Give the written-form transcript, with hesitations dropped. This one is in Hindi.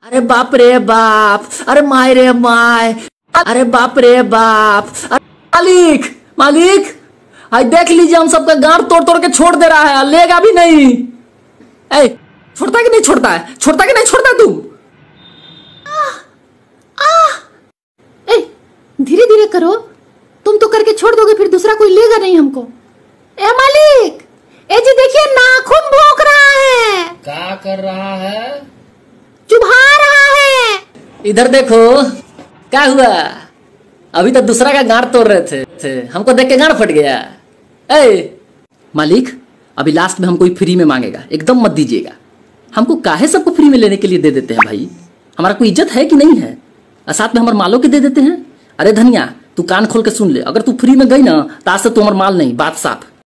अरे बाप रे बाप, अरे माय रे माय, अरे बाप रे बाप, अरे मालिक मालिक, हाय देख लीजिए हम सबका गांड तोड़ तोड़ के छोड़ दे रहा है, लेगा भी नहीं। ए, छोड़ता कि नहीं छोड़ता है, छोड़ता कि नहीं छोड़ता तू? धीरे धीरे करो, तुम तो करके छोड़ दोगे फिर दूसरा कोई लेगा नहीं हमको। ए मालिक, ए जी देखिए नाखून भोंक रहा है। क्या कर रहा है? चुभा रहा है। इधर देखो क्या हुआ, अभी तो दूसरा का गांड तोड़ रहे थे हमको देख के गांड फट गया। ए मालिक, अभी लास्ट में हमको फ्री में मांगेगा, एकदम मत दीजिएगा। हमको काहे सबको फ्री में लेने के लिए दे देते हैं भाई, हमारा कोई इज्जत है कि नहीं है? और साथ में हमारे मालों के दे देते हैं। अरे धनिया, तू कान खोल के सुन ले, अगर तू फ्री में गई ना तो आज से तू हमारा माल नहीं, बात साफ।